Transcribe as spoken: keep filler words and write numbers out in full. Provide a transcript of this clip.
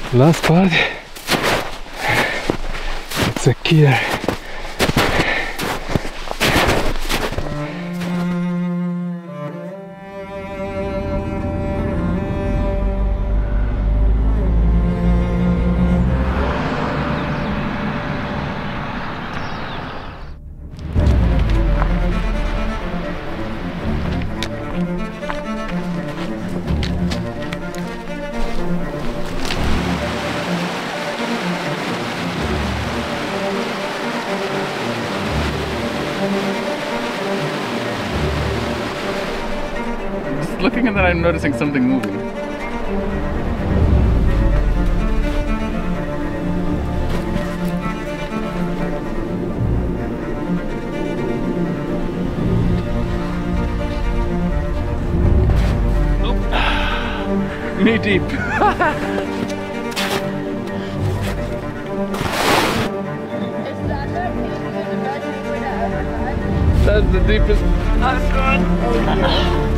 Last part, it's a killer. Looking at that, I'm noticing something moving. Oh. Knee deep. That's the deepest I've gone.